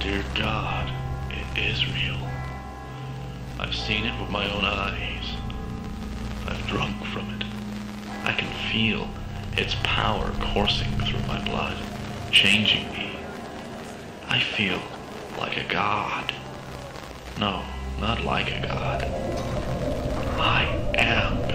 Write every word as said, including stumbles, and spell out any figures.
Dear God, it is real. I've seen it with my own eyes. I've drunk from it. I can feel its power coursing through my blood, changing me. I feel like a god. No, not like a god. I am